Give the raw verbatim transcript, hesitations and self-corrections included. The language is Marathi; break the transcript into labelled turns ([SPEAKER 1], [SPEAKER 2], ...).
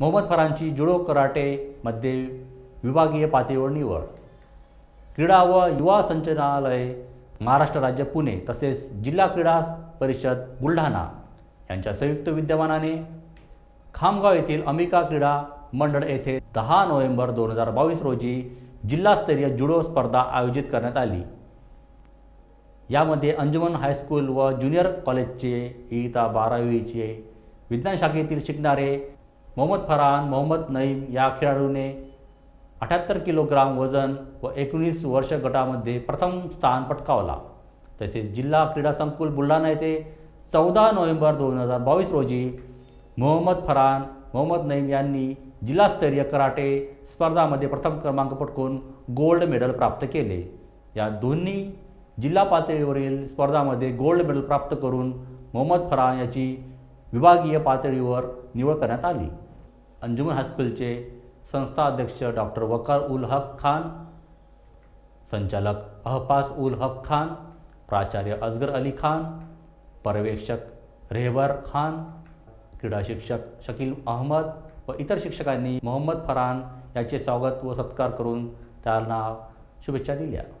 [SPEAKER 1] मोहम्मद फरहानची जुडो कराटेमध्ये विभागीय पातळीवर निवड. क्रीडा व युवा संचालनालय महाराष्ट्र राज्य पुणे तसेच जिल्हा क्रीडा परिषद बुलढाणा यांच्या संयुक्त विद्यमानाने खामगाव येथील अंबिका क्रीडा मंडळ येथे दहा नोव्हेंबर दोन हजार बावीस रोजी जिल्हास्तरीय जुडो स्पर्धा आयोजित करण्यात आली. यामध्ये अंजुमन हायस्कूल व ज्युनियर कॉलेजचे इयत्ता बारावीचे विज्ञान शाखेतील शिकणारे मोहम्मद फरहान मोहम्मद नईम या खेळाडूने अठ्याहत्तर किलोग्राम वजन व एकोणीस वर्ष गटामध्ये प्रथम स्थान पटकावला. तसेच जिल्हा क्रीडा संकुल बुलढाणा येथे चौदा नोव्हेंबर दोन हजार बावीस रोजी मोहम्मद फरहान मोहम्मद नईम यांनी जिल्हास्तरीय कराटे स्पर्धामध्ये प्रथम क्रमांक पटकवून गोल्ड मेडल प्राप्त केले. या दोन्ही जिल्हा पातळीवरील स्पर्धांमध्ये गोल्ड मेडल प्राप्त करून मोहम्मद फरहान याची विभागीय पातळीवर निवड करण्यात आली. अंजुमन हायस्कूलचे संस्था अध्यक्ष डॉक्टर वकार उल हक खान, संचालक अहपास उल हक खान, प्राचार्य असगर अली खान, पर्यवेक्षक रेहबर खान, क्रीडा शिक्षक शकील अहमद व इतर शिक्षकांनी मोहम्मद फरहान याचे स्वागत व सत्कार करून त्यांना शुभेच्छा दिल्या.